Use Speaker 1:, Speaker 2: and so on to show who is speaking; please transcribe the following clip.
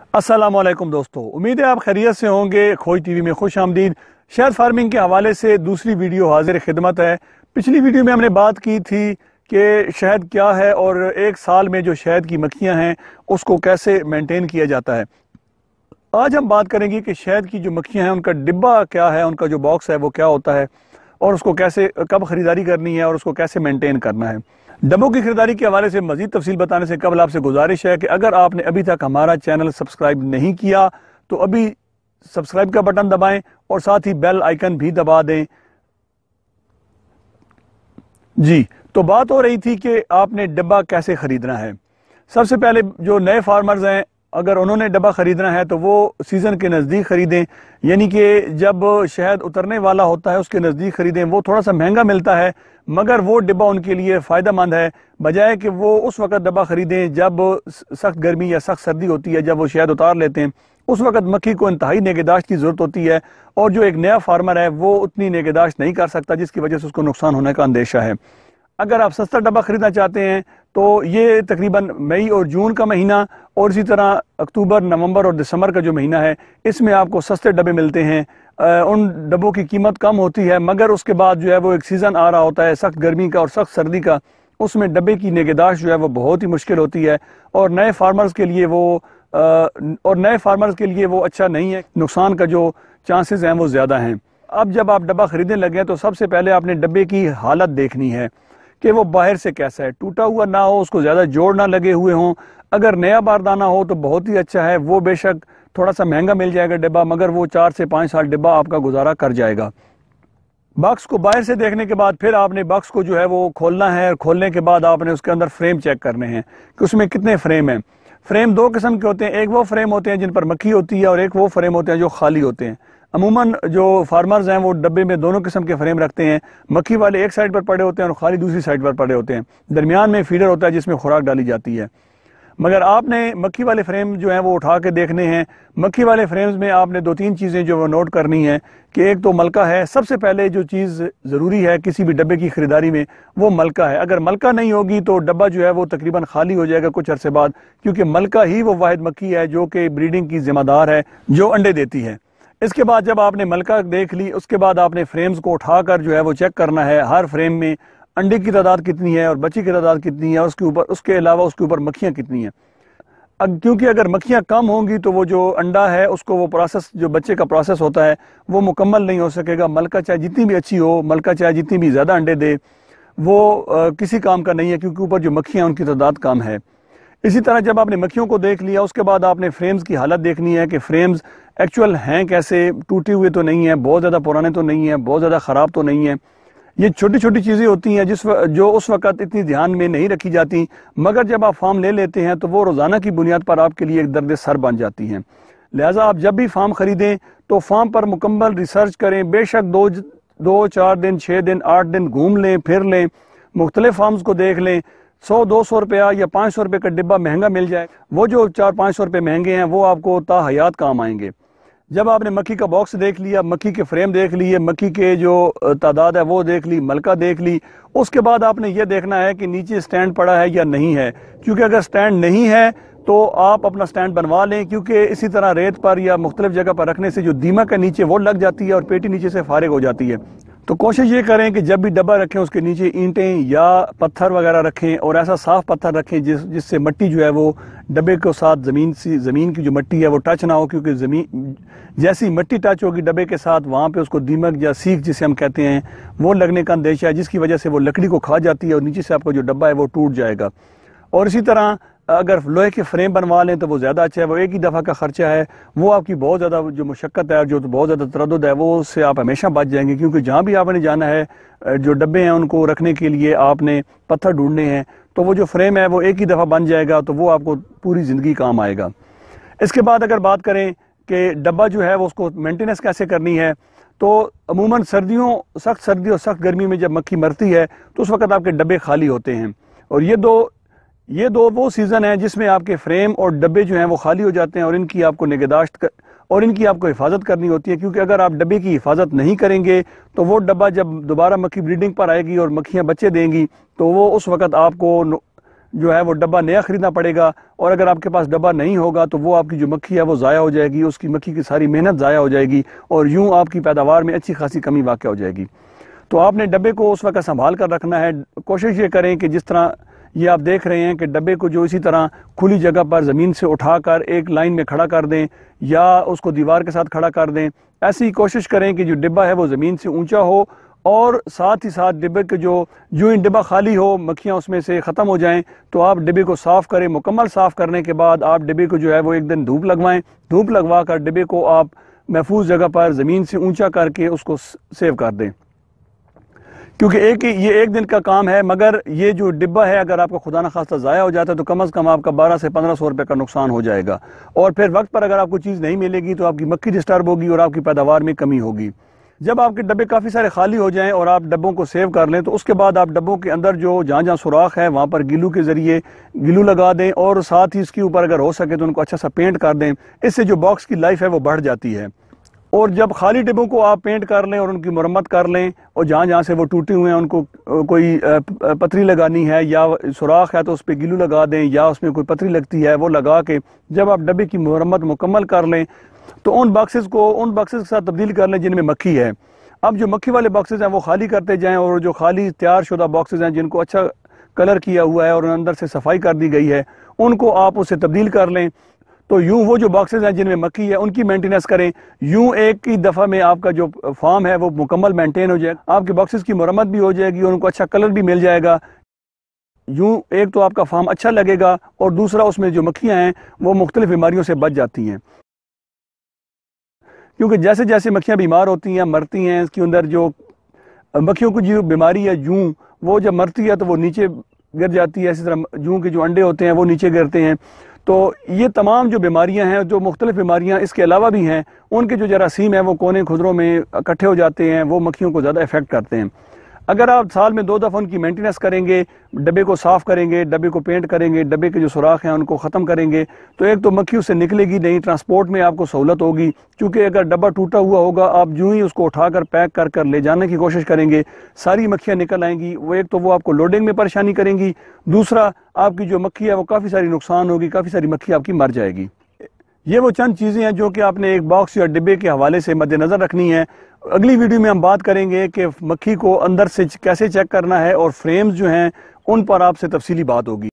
Speaker 1: السلام علیکم دوستو، امید ہے آپ خیریت سے ہوں گے۔ کھوج ٹی وی میں خوش آمدید۔ شہد فارمنگ کے حوالے سے دوسری ویڈیو حاضر خدمت ہے۔ پچھلی ویڈیو میں ہم نے بات کی تھی کہ شہد کیا ہے اور ایک سال میں جو شہد کی مکھیاں ہیں اس کو کیسے مینٹین کیا جاتا ہے۔ آج ہم بات کریں گے کہ شہد کی جو مکھیاں ہیں ان کا ڈبہ کیا ہے، ان کا جو باکس ہے وہ کیا ہوتا ہے اور اس کو کیسے کب خریداری کرنی ہے اور اس کو کیسے مینٹین کرنا ہے۔ ڈبوں کی خریداری کے حوالے سے مزید تفصیل بتانے سے قبل آپ سے گزارش ہے کہ اگر آپ نے ابھی تک ہمارا چینل سبسکرائب نہیں کیا تو ابھی سبسکرائب کا بٹن دبائیں اور ساتھ ہی بیل آئیکن بھی دبا دیں۔ جی، تو بات ہو رہی تھی کہ آپ نے ڈبہ کیسے خریدنا ہے۔ سب سے پہلے جو نئے فارمرز ہیں اگر انہوں نے ڈبہ خریدنا ہے تو وہ سیزن کے نزدیک خریدیں، یعنی کہ جب شہد اترنے والا ہوتا ہے اس کے نزدیک خریدیں۔ وہ تھوڑا سا مہنگا ملتا ہے مگر وہ ڈبہ ان کے لیے فائدہ مند ہے، بجائے کہ وہ اس وقت ڈبہ خریدیں جب سخت گرمی یا سخت سردی ہوتی ہے، جب وہ شہد اتار لیتے ہیں۔ اس وقت مکھی کو انتہائی نگہداشت کی ضرورت ہوتی ہے اور جو ایک نیا فارمر ہے وہ اتنی نگہداشت نہیں کر سکتا، جس کی وجہ سے اس کو نقصان ہونے کا اندیشہ ہے۔ اگر آپ سستا ڈبہ خریدنا چاہتے ہیں تو یہ تقریباً مئی اور جون کا مہینہ اور اسی طرح اکتوبر، نومبر اور دسمبر کا جو مہینہ ہے اس میں آپ کو سستے ڈبے ملتے ہیں۔ ان ڈبوں کی قیمت کم ہوتی ہے مگر اس کے بعد جو ہے وہ ایک سیزن آ رہا ہوتا ہے سخت گرمی کا اور سخت سردی کا، اس میں ڈبے کی نگہداشت جو ہے وہ بہت ہی مشکل ہوتی ہے اور نئے فارمرز کے لیے وہ اچھا نہیں ہے، نقصان کا جو چانسز ہیں وہ زیادہ ہیں۔ اب جب آپ ڈبہ خریدنے لگے تو سب سے پہلے آپ نے ڈبے کی حالت دیکھنی ہے کہ وہ باہر سے کیسا ہے، ٹوٹا ہوا نہ ہو، اس کو زیادہ جوڑ نہ لگے ہوئے ہوں۔ اگر نیا باردانہ ہو تو بہت ہی اچھا ہے، وہ بے شک تھوڑا سا مہنگا مل جائے گا ڈبہ مگر وہ 4 سے 5 سال ڈبہ آپ کا گزارا کر جائے گا۔ باکس کو باہر سے دیکھنے کے بعد پھر آپ نے باکس کو جو ہے وہ کھولنا ہے، اور کھولنے کے بعد آپ نے اس کے اندر فریم چیک کرنے ہیں کہ اس میں کتنے فریم ہیں۔ فریم 2 قسم کے ہوتے ہیں، ایک وہ فریم ہوتے ہیں جن پر مکھی ہوتی ہے اور ایک وہ فریم ہوتے ہیں جو خالی ہوتے ہیں۔ عموماً جو فارمرز ہیں وہ ڈبے میں دونوں قسم کے فریم رکھتے ہیں، مکھی والے ایک سائڈ پر پڑے ہوتے ہیں اور خالی دوسری سائڈ پر پڑے ہوتے ہیں، درمیان میں فیڈر ہوتا ہے جس میں خوراک ڈالی جاتی ہے۔ مگر آپ نے مکھی والے فریم جو ہیں وہ اٹھا کے دیکھنے ہیں۔ مکھی والے فریمز میں آپ نے 2-3 چیزیں جو وہ نوٹ کرنی ہیں کہ ایک تو ملکہ ہے، سب سے پہلے جو چیز ضروری ہے کسی بھی ڈبے کی خریداری میں وہ ملکہ ہے۔ اگر ملکہ نہیں ہوگی تو ڈبہ جو ہے وہ تقریباً خالی ہو جائے گا کچھ عرصے بعد، کیونکہ ملکہ ہی وہ واحد مکھی ہے جو کہ بریڈنگ کی ذمہ دار ہے، جو انڈے دیتی ہے۔ اس کے بعد جب آپ نے ملکہ دیکھ لی اس کے بعد آپ نے فریمز کو اٹھا کر جو ہے وہ چیک کرنا ہے ہر فریم میں انڈے کی تعداد کتنی ہے اور بچی کی تعداد کتنی ہے، اور اس کے علاوہ اس کے اوپر مکھیاں کتنی ہیں۔ کیونکہ اگر مکھیاں کم ہوں گی تو وہ جو انڈا ہے اس کو وہ پروسیس جو بچے کا پروسیس ہوتا ہے وہ مکمل نہیں ہو سکے گا۔ ملکہ چاہے جتنی بھی اچھی ہو، ملکہ چاہے جتنی بھی زیادہ انڈے دے، وہ کسی کام کا نہیں ہے کیونکہ اوپر جو مکھیاں ہیں ان کی تعداد کم ہے۔ اسی طرح جب آپ نے مکھیوں کو دیکھ لیا اس کے بعد آپ نے فریمز کی حالت دیکھنی ہے کہ فریمز ایکچول ہیں کیسے، ٹوٹے ہوئے تو نہیں ہیں، بہت زیادہ پرانے تو نہیں ہیں، بہت زیادہ خراب تو نہیں ہیں۔ یہ چھوٹی چھوٹی چیزیں ہوتی ہیں جو اس وقت اتنی دھیان میں نہیں رکھی جاتی مگر جب آپ فارم لے لیتے ہیں تو وہ روزانہ کی بنیاد پر آپ کے لیے ایک درد سر بن جاتی ہیں۔ لہٰذا آپ جب بھی فارم خریدیں تو فارم پر مکمل ریسرچ کریں، بے شک 2-4 دن، 6 دن، 8 دن گھوم لیں، پھر لیں، مختلف فارمز کو دیکھ لیں۔ 100-200 روپیہ یا 500 روپے کا ڈبہ مہنگا مل جائے، وہ جو 400-500 روپے مہنگے ہیں وہ آپ کو تا حیات کام آئیں گے۔ جب آپ نے مکھی کا باکس دیکھ لیا، مکھی کے فریم دیکھ لیے، مکھی کے جو تعداد ہے وہ دیکھ لی، ملکہ دیکھ لی، اس کے بعد آپ نے یہ دیکھنا ہے کہ نیچے سٹینڈ پڑا ہے یا نہیں ہے، کیونکہ اگر سٹینڈ نہیں ہے تو آپ اپنا سٹینڈ بنوا لیں، کیونکہ اسی طرح ریت پر یا مختلف جگہ پر رکھنے سے جو دیمک ہے نیچے وہ لگ جاتی ہے اور پیٹی نیچے سے فارغ ہو جاتی ہے۔ تو کوشش یہ کریں کہ جب بھی ڈبہ رکھیں اس کے نیچے اینٹیں یا پتھر وغیرہ رکھیں اور ایسا صاف پتھر رکھیں جس سے مٹی جو ہے وہ ڈبے کے ساتھ زمین کی جو مٹی ہے وہ ٹچ نہ ہو، کیونکہ زمین جیسی مٹی ٹچ ہوگی ڈبے کے ساتھ وہاں پہ اس کو دیمک یا سیخ جسے ہم کہتے ہیں وہ لگنے کا اندیشہ ہے، جس کی وجہ سے وہ لکڑی کو کھا جاتی ہے اور نیچے سے آپ کا جو ڈبہ ہے وہ ٹوٹ جائے گا۔ اور اسی طرح اگر لوہے کے فریم بنوا لیں تو وہ زیادہ اچھا ہے، وہ ایک ہی دفعہ کا خرچہ ہے، وہ آپ کی بہت زیادہ جو مشقت ہے اور جو بہت زیادہ تردد ہے وہ اس سے آپ ہمیشہ بچ جائیں گے، کیونکہ جہاں بھی آپ نے جانا ہے جو ڈبے ہیں ان کو رکھنے کے لیے آپ نے پتھر ڈھونڈنے ہیں تو وہ جو فریم ہے وہ ایک ہی دفعہ بن جائے گا تو وہ آپ کو پوری زندگی کام آئے گا۔ اس کے بعد اگر بات کریں کہ ڈبہ جو ہے وہ اس کو مینٹیننس کیسے کرنی ہے، تو عموماً سخت سردی اور سخت گرمی میں جب مکھی مرتی ہے تو اس وقت آپ کے ڈبے خالی ہوتے ہیں، اور یہ دو وہ سیزن ہیں جس میں آپ کے فریم اور ڈبے جو ہیں وہ خالی ہو جاتے ہیں اور ان کی آپ کو نگہداشت اور ان کی آپ کو حفاظت کرنی ہوتی ہے، کیونکہ اگر آپ ڈبے کی حفاظت نہیں کریں گے تو وہ ڈبہ جب دوبارہ مکھی بریڈنگ پر آئے گی اور مکھیاں بچے دیں گی تو وہ اس وقت آپ کو جو ہے وہ ڈبہ نیا خریدنا پڑے گا، اور اگر آپ کے پاس ڈبہ نہیں ہوگا تو وہ آپ کی جو مکھی ہے وہ ضائع ہو جائے گی، اس کی مکھی کی ساری محنت ضائع ہو جائے گی، اور یوں آپ کی پیداوار میں اچھی خاصی کمی واقع ہو جائے گی۔ تو آپ نے ڈبے کو اس وقت سنبھال کر رکھنا ہے۔ کوشش یہ کریں کہ جس طرح یہ آپ دیکھ رہے ہیں کہ ڈبے کو جو اسی طرح کھلی جگہ پر زمین سے اٹھا کر ایک لائن میں کھڑا کر دیں یا اس کو دیوار کے ساتھ کھڑا کر دیں، ایسی کوشش کریں کہ جو ڈبہ ہے وہ زمین سے اونچا ہو، اور ساتھ ہی ساتھ ڈبے کے جو ہی ڈبہ خالی ہو، مکھیاں اس میں سے ختم ہو جائیں تو آپ ڈبے کو صاف کریں۔ مکمل صاف کرنے کے بعد آپ ڈبے کو جو ہے وہ ایک دن دھوپ لگوائیں، دھوپ لگوا کر ڈبے کو آپ محفوظ جگہ پر زمین سے اونچا کر کے اس کو سیو کر دیں، کیونکہ یہ ایک دن کا کام ہے، مگر یہ جو ڈبہ ہے اگر آپ کا خدا نخواستہ ضائع ہو جاتا ہے تو کم از کم آپ کا 1200 سے 1500 روپے کا نقصان ہو جائے گا، اور پھر وقت پر اگر آپ کو چیز نہیں ملے گی تو آپ کی مکھی ڈسٹرب ہوگی اور آپ کی پیداوار میں کمی ہوگی۔ جب آپ کے ڈبے کافی سارے خالی ہو جائیں اور آپ ڈبوں کو سیو کر لیں تو اس کے بعد آپ ڈبوں کے اندر جو جہاں سوراخ ہے وہاں پر گلو کے ذریعے گلو لگا دیں، اور ساتھ ہی اس کے اوپر اگر ہو سکے تو ان کو اچھا سا پینٹ کر دیں۔ اس سے جو باکس کی لائف ہے وہ بڑھ جاتی ہے، اور جب خالی ڈبوں کو آپ پینٹ کر لیں اور ان کی مرمت کر لیں، اور جہاں سے وہ ٹوٹے ہوئے ہیں ان کو کوئی پتری لگانی ہے یا سوراخ ہے تو اس پہ گلو لگا دیں، یا اس میں کوئی پتری لگتی ہے وہ لگا کے جب آپ ڈبے کی مرمت مکمل کر لیں تو ان باکسز کے ساتھ تبدیل کر لیں جن میں مکھی ہے۔ اب جو مکھی والے باکسز ہیں وہ خالی کرتے جائیں، اور جو خالی تیار شدہ باکسز ہیں جن کو اچھا کلر کیا ہوا ہے اور اندر سے صفائی کر دی گئی ہے ان کو آپ اسے تبدیل کر لیں۔ تو یوں وہ جو باکسز ہیں جن میں مکھی ہے ان کی مینٹیننس کریں، یوں ایک ہی دفعہ میں آپ کا جو فارم ہے وہ مکمل مینٹین ہو جائے گا، آپ کے باکسز کی مرمت بھی ہو جائے گی اور ان کو اچھا کلر بھی مل جائے گا۔ یوں ایک تو آپ کا فارم اچھا لگے گا، اور دوسرا اس میں جو مکھیاں ہیں وہ مختلف بیماریوں سے بچ جاتی ہیں، کیونکہ جیسے جیسے مکھیاں بیمار ہوتی ہیں مرتی ہیں، اس کے اندر جو مکھیوں کی جو بیماری ہے جوں، وہ جب مرتی ہے تو وہ نیچے گر جاتی ہے، اسی طرح جوں کے جو انڈے ہوتے ہیں وہ نیچے گرتے ہیں۔ تو یہ تمام جو بیماریاں ہیں، جو مختلف بیماریاں اس کے علاوہ بھی ہیں، ان کے جو جراثیم ہیں وہ کونے کھدروں میں اکٹھے ہو جاتے ہیں، وہ مکھیوں کو زیادہ افیکٹ کرتے ہیں۔ اگر آپ سال میں 2 دفعہ ان کی مینٹیننس کریں گے، ڈبے کو صاف کریں گے، ڈبے کو پینٹ کریں گے، ڈبے کے جو سوراخ ہیں ان کو ختم کریں گے، تو ایک تو مکھی اس سے نکلے گی نہیں، ٹرانسپورٹ میں آپ کو سہولت ہوگی، چونکہ اگر ڈبہ ٹوٹا ہوا ہوگا آپ جو ہی اس کو اٹھا کر پیک کر کر لے جانے کی کوشش کریں گے ساری مکھیاں نکل آئیں گی، وہ ایک تو وہ آپ کو لوڈنگ میں پریشانی کریں گی، دوسرا آپ کی جو مکھی ہے وہ کافی ساری نقصان ہوگی، کافی ساری مکھی آپ کی مر جائے گی۔ یہ وہ چند چیزیں ہیں جو کہ آپ نے ایک باکس یا ڈبے کے حوالے سے مد نظر رکھنی ہے۔ اگلی ویڈیو میں ہم بات کریں گے کہ مکھی کو اندر سے کیسے چیک کرنا ہے، اور فریمز جو ہیں ان پر آپ سے تفصیلی بات ہوگی۔